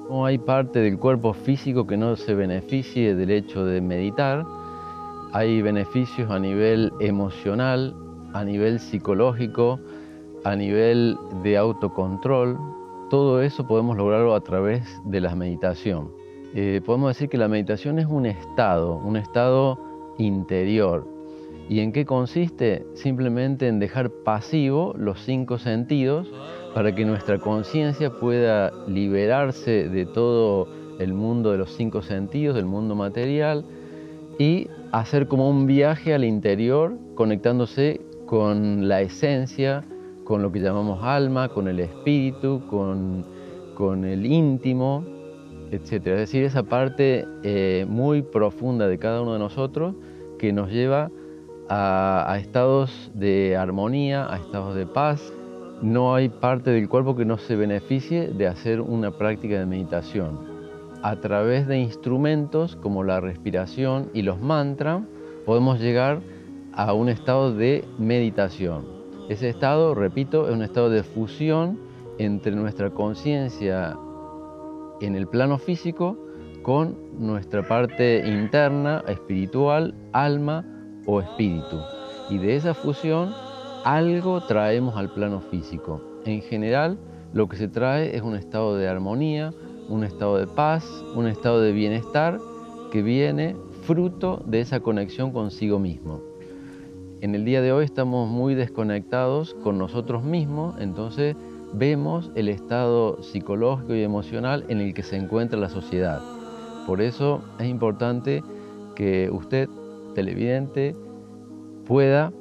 No hay parte del cuerpo físico que no se beneficie del hecho de meditar. Hay beneficios a nivel emocional, a nivel psicológico, a nivel de autocontrol. Todo eso podemos lograrlo a través de la meditación. Podemos decir que la meditación es un estado interior. ¿Y en qué consiste? Simplemente en dejar pasivo los 5 sentidos para que nuestra conciencia pueda liberarse de todo el mundo de los 5 sentidos, del mundo material, y hacer como un viaje al interior, conectándose con la esencia, con lo que llamamos alma, con el espíritu, con el íntimo, etc. Es decir, esa parte muy profunda de cada uno de nosotros que nos lleva a estados de armonía, a estados de paz. No hay parte del cuerpo que no se beneficie de hacer una práctica de meditación. A través de instrumentos como la respiración y los mantras, podemos llegar a un estado de meditación. Ese estado, repito, es un estado de fusión entre nuestra conciencia en el plano físico con nuestra parte interna, espiritual, alma o espíritu. Y de esa fusión algo traemos al plano físico. En general, lo que se trae es un estado de armonía, un estado de paz, un estado de bienestar que viene fruto de esa conexión consigo mismo. En el día de hoy estamos muy desconectados con nosotros mismos, entonces vemos el estado psicológico y emocional en el que se encuentra la sociedad. Por eso es importante que usted, televidente, pueda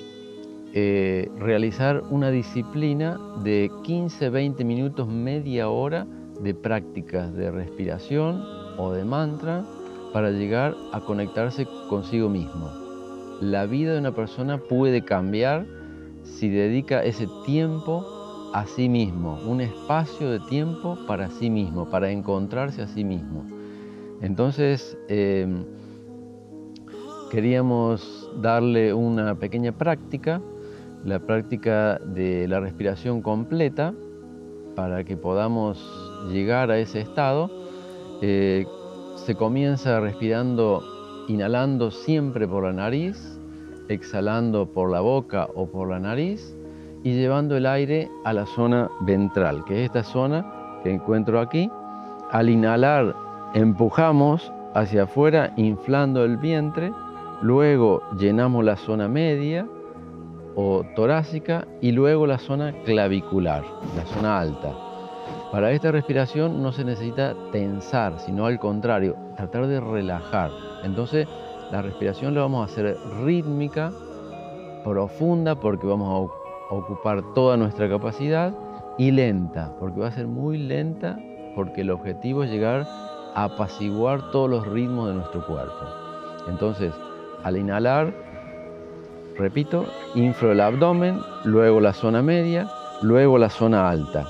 realizar una disciplina de 15-20 minutos, media hora de prácticas de respiración o de mantra para llegar a conectarse consigo mismo. La vida de una persona puede cambiar si dedica ese tiempo a sí mismo, un espacio de tiempo para sí mismo, para encontrarse a sí mismo. Entonces, queríamos darle una pequeña práctica, la práctica de la respiración completa, para que podamos llegar a ese estado. Se comienza respirando, inhalando siempre por la nariz, exhalando por la boca o por la nariz y llevando el aire a la zona ventral, que es esta zona que encuentro aquí. Al inhalar, empujamos hacia afuera, inflando el vientre, luego llenamos la zona media o torácica y luego la zona clavicular, la zona alta. Para esta respiración no se necesita tensar, sino al contrario, tratar de relajar. Entonces, la respiración la vamos a hacer rítmica, profunda, porque vamos a ocupar toda nuestra capacidad, y lenta, porque va a ser muy lenta, porque el objetivo es llegar a apaciguar todos los ritmos de nuestro cuerpo. Entonces, al inhalar, repito, inflo el abdomen, luego la zona media, luego la zona alta.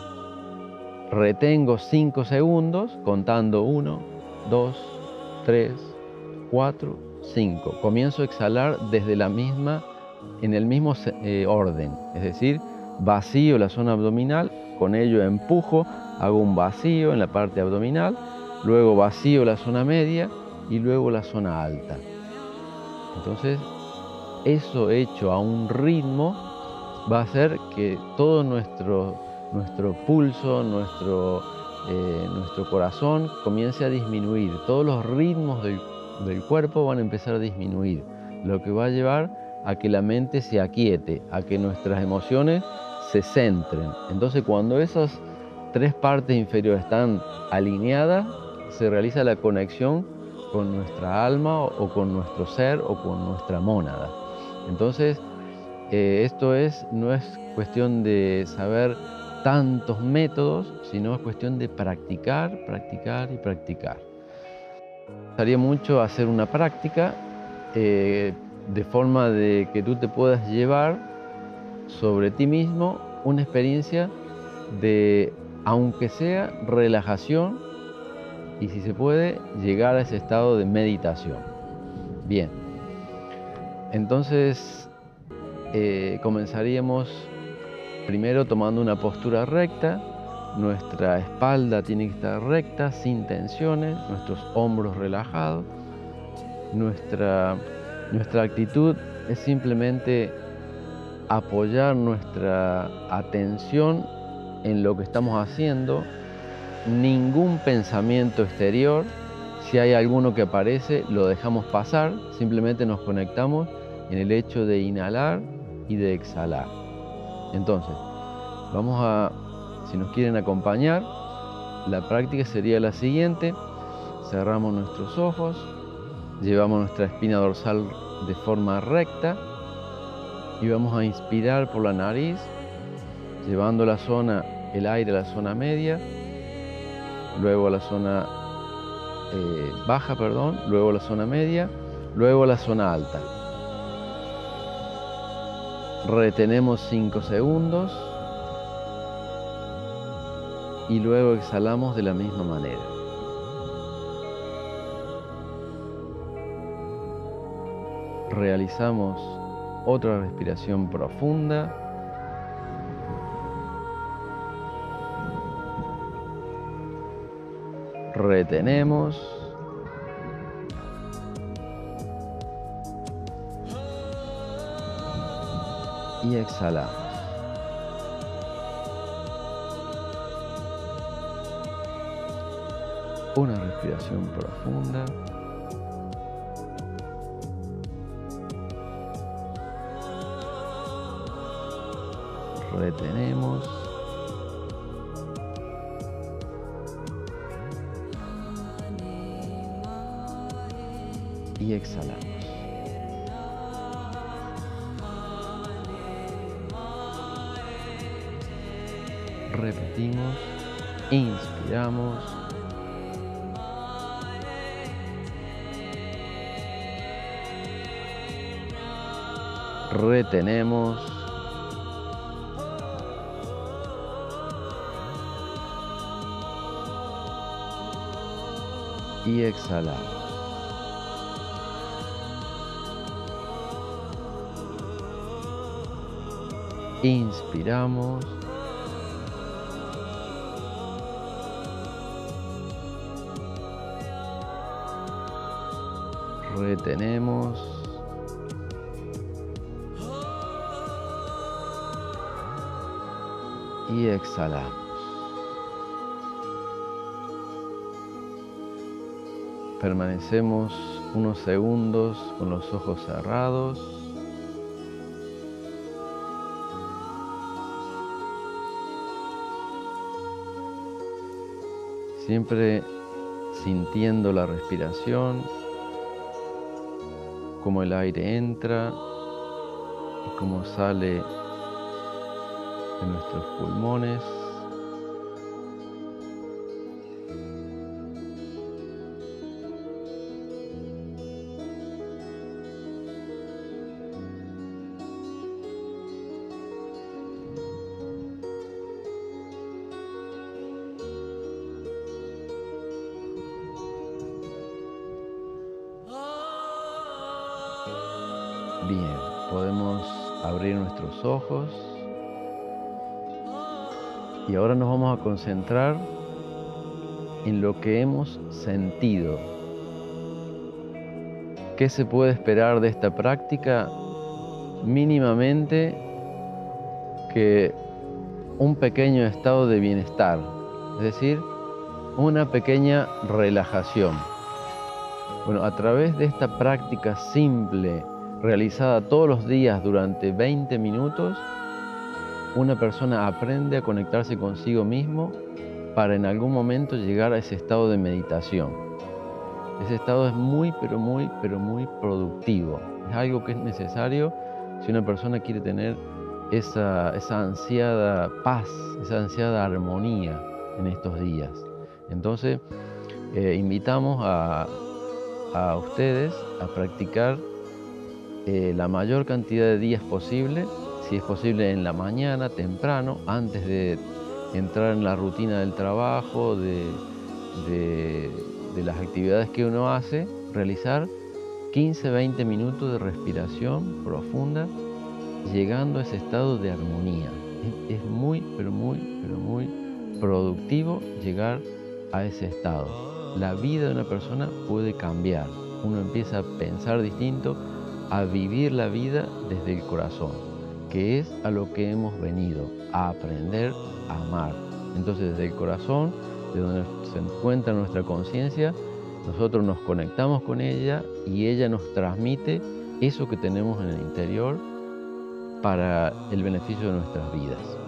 Retengo 5 segundos, contando 1, 2, 3, 4, 5. Comienzo a exhalar desde en el mismo orden, es decir, vacío la zona abdominal, con ello empujo, hago un vacío en la parte abdominal, luego vacío la zona media y luego la zona alta. Entonces, eso hecho a un ritmo va a hacer que todo nuestro pulso, nuestro corazón comience a disminuir. Todos los ritmos del cuerpo van a empezar a disminuir, lo que va a llevar a que la mente se aquiete, a que nuestras emociones se centren. Entonces, cuando esas 3 partes inferiores están alineadas, se realiza la conexión con nuestra alma o con nuestro ser o con nuestra mónada. Entonces, esto no es cuestión de saber tantos métodos, sino es cuestión de practicar, practicar y practicar. Me gustaría mucho hacer una práctica de forma de que tú te puedas llevar sobre ti mismo una experiencia de, aunque sea relajación, y si se puede, llegar a ese estado de meditación. Bien, entonces comenzaríamos primero tomando una postura recta, Nuestra espalda tiene que estar recta, sin tensiones, nuestros hombros relajados. Nuestra actitud es simplemente apoyar nuestra atención en lo que estamos haciendo, ningún pensamiento exterior. Si hay alguno que aparece, lo dejamos pasar, simplemente nos conectamos en el hecho de inhalar y de exhalar. Entonces, si nos quieren acompañar, la práctica sería la siguiente: cerramos nuestros ojos, llevamos nuestra espina dorsal de forma recta y vamos a inspirar por la nariz, llevando el aire a la zona media, luego a la zona baja, luego a la zona media, luego a la zona alta. Retenemos 5 segundos y luego exhalamos de la misma manera. Realizamos otra respiración profunda. Retenemos. Y exhalamos. Una respiración profunda. Retenemos. Y exhalamos. Repetimos. Inspiramos. Retenemos. Y exhalamos. Inspiramos. Retenemos. Y exhalamos. Permanecemos unos segundos con los ojos cerrados. Siempre sintiendo la respiración, cómo el aire entra y cómo sale de nuestros pulmones. Bien, podemos abrir nuestros ojos y ahora nos vamos a concentrar en lo que hemos sentido. ¿Qué se puede esperar de esta práctica? Mínimamente que un pequeño estado de bienestar, es decir, una pequeña relajación. Bueno, a través de esta práctica simple, realizada todos los días durante 20 minutos, una persona aprende a conectarse consigo mismo para en algún momento llegar a ese estado de meditación. Ese estado es muy productivo. Es algo que es necesario si una persona quiere tener esa ansiada paz, esa ansiada armonía en estos días. Entonces, invitamos a ustedes a practicar la mayor cantidad de días posible, si es posible en la mañana, temprano, antes de entrar en la rutina del trabajo, de las actividades que uno hace, realizar 15-20 minutos de respiración profunda, llegando a ese estado de armonía. Es muy productivo llegar a ese estado. La vida de una persona puede cambiar. Uno empieza a pensar distinto, a vivir la vida desde el corazón, que es a lo que hemos venido, a aprender a amar. Entonces, desde el corazón, de donde se encuentra nuestra conciencia, nosotros nos conectamos con ella y ella nos transmite eso que tenemos en el interior para el beneficio de nuestras vidas.